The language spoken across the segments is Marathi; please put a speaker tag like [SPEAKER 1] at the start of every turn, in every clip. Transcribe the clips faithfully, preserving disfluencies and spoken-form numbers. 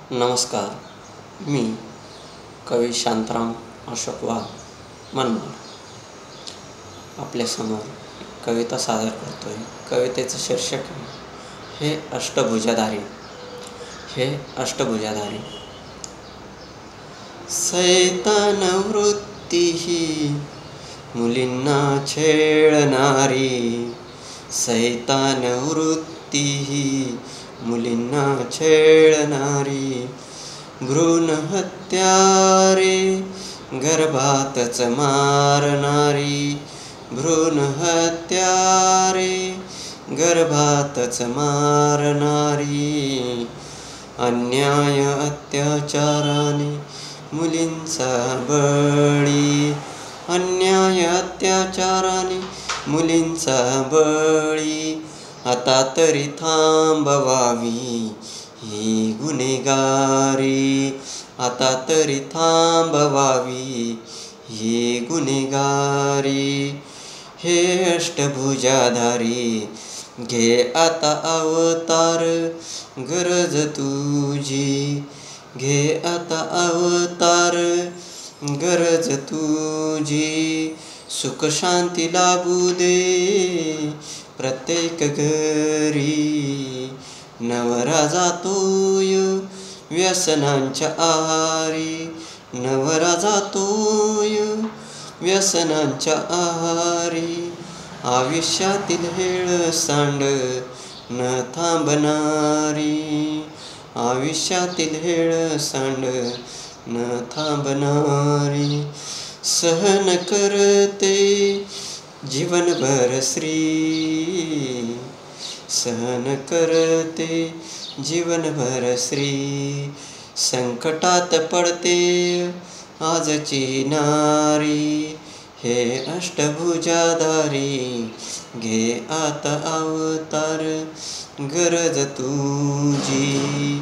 [SPEAKER 1] नमस्कार. मी कवी शांताराम अशोक वाघ मनमाड आपल्यासमोर कविता सादर करतो आहे. कवितेचं शीर्षक आहे हे अष्टभुजाधारी. हे अष्टभुजाधारी. सैतान वृत्ती ही मुलींना छेडणारी, सैतान वृत्ती ही मुलींना छेडणारी, भ्रूण हत्या रे गर्भातच मारणारी, भ्रूण हत्या रे गर्भातच मारणारी, अन्याय अत्याचाराने मुलींचा बळी, अन्याय अत्याचाराने मुलींचा बळी, आता तरी थांबवावी ही गुन्हेगारी, आता तरी थांबवावी ही गुन्हेगारी. हे अष्टभुजाधारी घे आता अवतार, गरज तुझी घे आता अवतार, गरज तुझी. सुख शांती लाभू दे प्रत्येक घरी, नवरा जातोय व्यसनांच्या आहारी, नवरा जातोय व्यसनांच्या आहारी. आयुष्यातील हेळसांड न थांबणारी, आयुष्यातील हेळसांड न थांबणारी. सहन करते जीवनभर स्त्री, सहन करते जीवनभर स्त्री. संकटात पडते आजची नारी, हे अष्टभुजाधारी घे आता अवतार, गरज तुझी.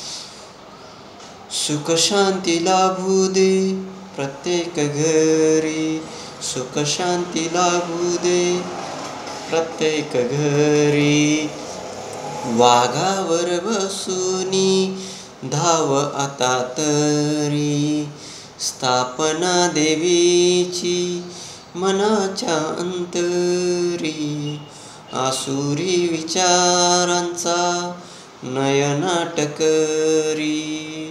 [SPEAKER 1] सुख शांती लाभू दे प्रत्येक घरी, सुख शांती लाभू दे प्रत्येक घरी. वाघावर बसूनी धाव आता तरी, स्थापना देवीची मनाच्या अंतरी. आसुरी विचारांचा नयनाट करी,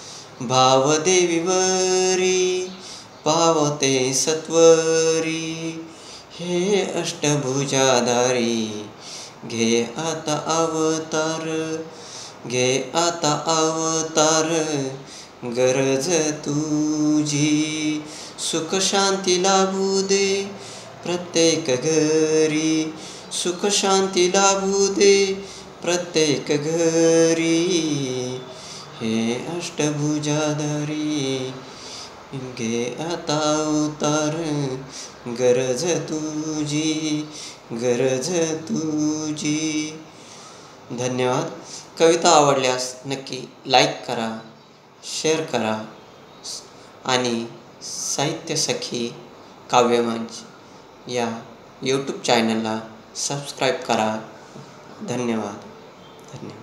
[SPEAKER 1] भावदेवीवरी पावते सत्वरी. हे अष्टभुजाधारी घे आता अवतार, घे आता अवतार, गरज तुझी. सुख शांती लाभू दे प्रत्येक घरी, सुख शांती लाभू दे प्रत्येक घरी. हे अष्टभुजाधारी घे आता अवतार, गरज तुझी, गरज तुझी. धन्यवाद. कविता आवडल्यास नक्की लाईक करा, शेअर करा आणि साहित्य सखी काव्यमंच या यूट्यूब चॅनलला सबस्क्राईब करा. धन्यवाद. धन्यवाद.